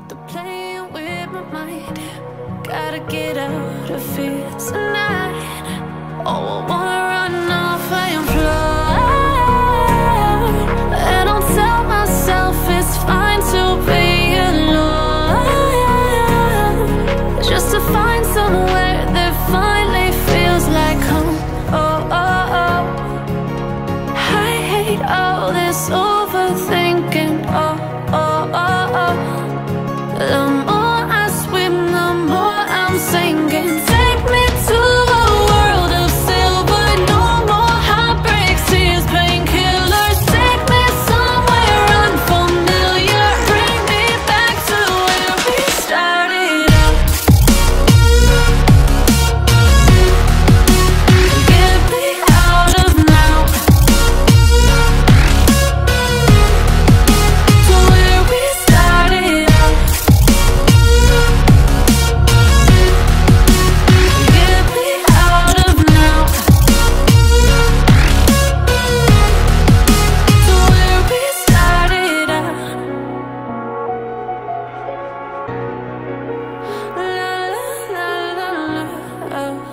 They're playing with my mind. Gotta get out of here tonight. Oh, I wanna run off and fly. And I'll tell myself it's fine to be alone, just to find somewhere that finally feels like home. Oh, oh, oh. I hate all this overthinking. Oh, oh, oh, oh. The more I swim, the more I'm sinking. Take me to a world of silver. No more heartbreaks, tears, painkillers. Take me somewhere unfamiliar. Bring me back to where we started out. Get me out of now, to where we started out. Get me out of now, to where we started out. La la la la la.